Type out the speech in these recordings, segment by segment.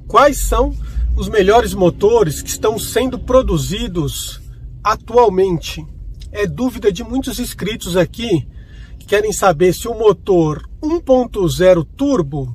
Quais são os melhores motores que estão sendo produzidos atualmente? É dúvida de muitos inscritos aqui que querem saber se o motor 1.0 turbo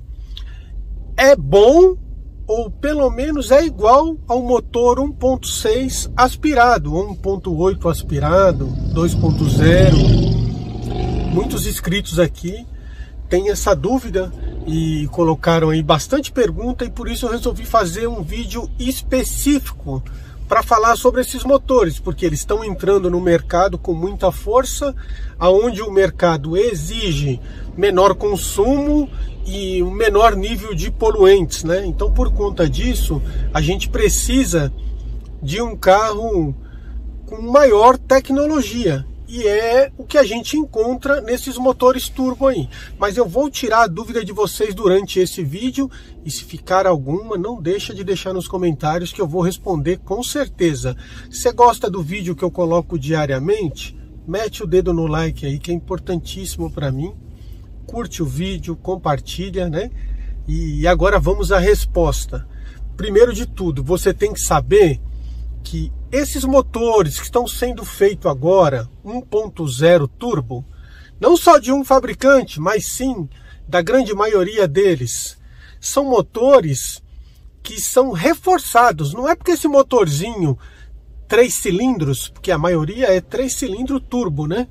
é bom ou pelo menos é igual ao motor 1.6 aspirado, 1.8 aspirado, 2.0. Muitos inscritos aqui têm essa dúvida e colocaram aí bastante pergunta, e por isso eu resolvi fazer um vídeo específico para falar sobre esses motores, porque eles estão entrando no mercado com muita força, aonde o mercado exige menor consumo e um menor nível de poluentes, né? Então, por conta disso, a gente precisa de um carro com maior tecnologia. E é o que a gente encontra nesses motores turbo aí. Mas eu vou tirar a dúvida de vocês durante esse vídeo. E se ficar alguma, não deixa de deixar nos comentários que eu vou responder com certeza. Se você gosta do vídeo que eu coloco diariamente, mete o dedo no like aí, que é importantíssimo para mim. Curte o vídeo, compartilha, né? E agora vamos à resposta. Primeiro de tudo, você tem que saber que esses motores que estão sendo feitos agora, 1.0 turbo, não só de um fabricante, mas sim da grande maioria deles, são motores que são reforçados. Não é porque esse motorzinho 3 cilindros, porque a maioria é 3 cilindros turbo, né?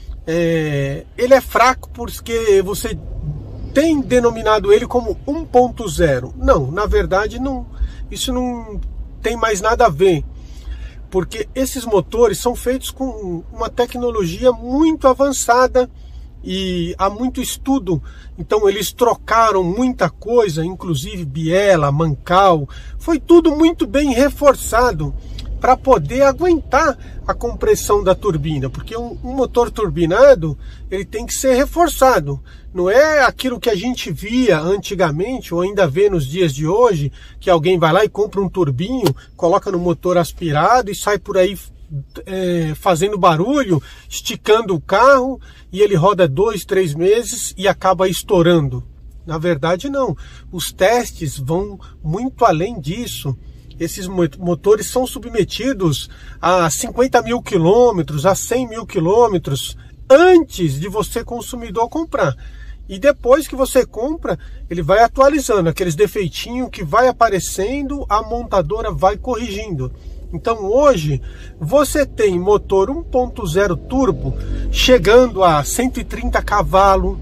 Ele é fraco porque você tem denominado ele como 1.0. Não, na verdade não, isso não tem mais nada a ver. Porque esses motores são feitos com uma tecnologia muito avançada e há muito estudo. Então eles trocaram muita coisa, inclusive biela, mancal, foi tudo muito bem reforçado para poder aguentar a compressão da turbina, porque um motor turbinado ele tem que ser reforçado. Não é aquilo que a gente via antigamente, ou ainda vê nos dias de hoje, que alguém vai lá e compra um turbinho, coloca no motor aspirado e sai por aí fazendo barulho, esticando o carro, e ele roda 2, 3 meses e acaba estourando. Na verdade não, os testes vão muito além disso. Esses motores são submetidos a 50 mil quilômetros, a 100 mil quilômetros, antes de você, consumidor, comprar. E depois que você compra, ele vai atualizando. Aqueles defeitinhos que vai aparecendo, a montadora vai corrigindo. Então hoje, você tem motor 1.0 turbo chegando a 130 cavalos,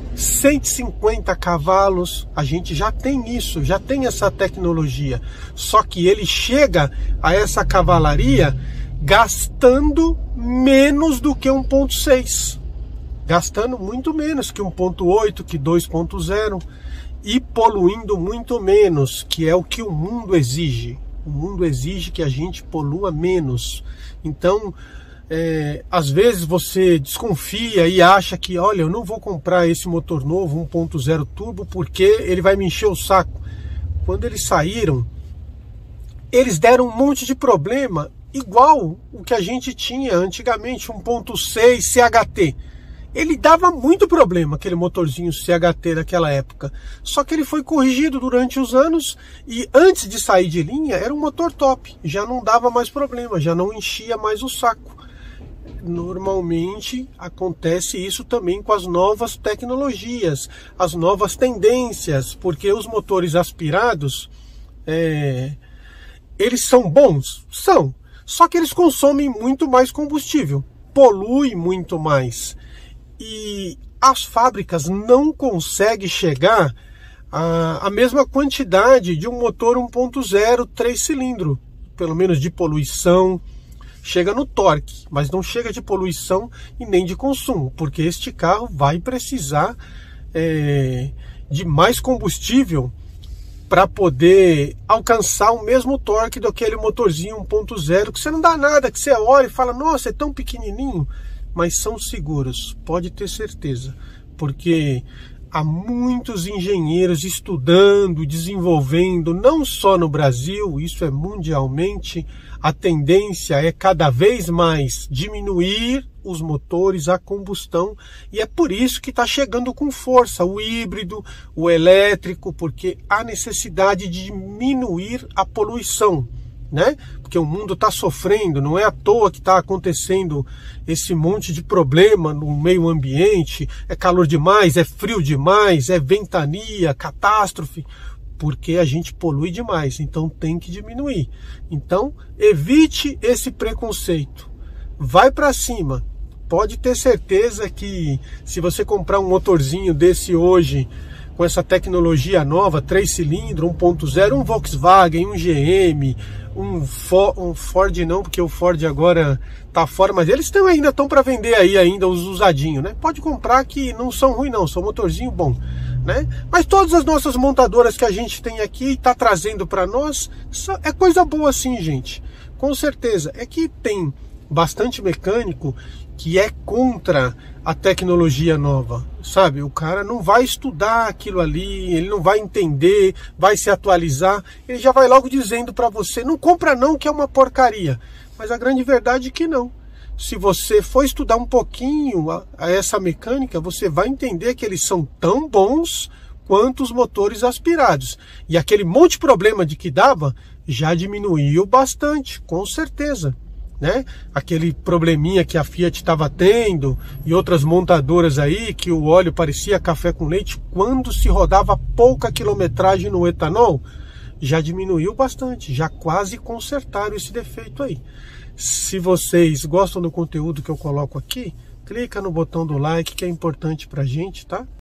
150 cavalos, a gente já tem isso, já tem essa tecnologia, só que ele chega a essa cavalaria gastando menos do que 1.6, gastando muito menos que 1.8, que 2.0 e poluindo muito menos, que é o que o mundo exige. O mundo exige que a gente polua menos. Então, às vezes você desconfia e acha que, olha, eu não vou comprar esse motor novo 1.0 turbo porque ele vai me encher o saco. Quando eles saíram, eles deram um monte de problema, igual o que a gente tinha antigamente, 1.6 CHT. Ele dava muito problema, aquele motorzinho CHT daquela época. Só que ele foi corrigido durante os anos e antes de sair de linha era um motor top. Já não dava mais problema, já não enchia mais o saco. Normalmente acontece isso também com as novas tecnologias, as novas tendências, porque os motores aspirados, eles são bons? São, só que eles consomem muito mais combustível, poluem muito mais. E as fábricas não conseguem chegar à mesma quantidade de um motor 1.0 3 cilindros, pelo menos de poluição. Chega no torque, mas não chega de poluição e nem de consumo, porque este carro vai precisar de mais combustível para poder alcançar o mesmo torque daquele motorzinho 1.0, que você não dá nada, que você olha e fala, nossa, é tão pequenininho, mas são seguros, pode ter certeza, porque há muitos engenheiros estudando, desenvolvendo, não só no Brasil, isso é mundialmente, a tendência é cada vez mais diminuir os motores a combustão, e é por isso que está chegando com força o híbrido, o elétrico, porque há necessidade de diminuir a poluição, né? Porque o mundo está sofrendo, não é à toa que está acontecendo esse monte de problema no meio ambiente, é calor demais, é frio demais, é ventania, catástrofe, porque a gente polui demais, então tem que diminuir. Então, evite esse preconceito, vai para cima. Pode ter certeza que se você comprar um motorzinho desse hoje, com essa tecnologia nova, 3 cilindros, 1.0, um Volkswagen, um GM, um Ford não, porque o Ford agora tá fora, mas eles ainda estão para vender aí ainda os usadinhos, né? Pode comprar que não são ruins não, são motorzinho bom, né? Mas todas as nossas montadoras que a gente tem aqui e tá trazendo para nós, é coisa boa sim, gente. Com certeza, é que tem bastante mecânico que é contra a tecnologia nova, sabe? O cara não vai estudar aquilo ali, ele não vai entender, vai se atualizar, ele já vai logo dizendo para você, não compra não, que é uma porcaria. Mas a grande verdade é que não. Se você for estudar um pouquinho a essa mecânica, você vai entender que eles são tão bons quanto os motores aspirados. E aquele monte de problema de que dava, já diminuiu bastante, com certeza. Né? Aquele probleminha que a Fiat estava tendo e outras montadoras aí, que o óleo parecia café com leite, quando se rodava pouca quilometragem no etanol, já diminuiu bastante, já quase consertaram esse defeito aí. Se vocês gostam do conteúdo que eu coloco aqui, clica no botão do like, que é importante pra gente, tá?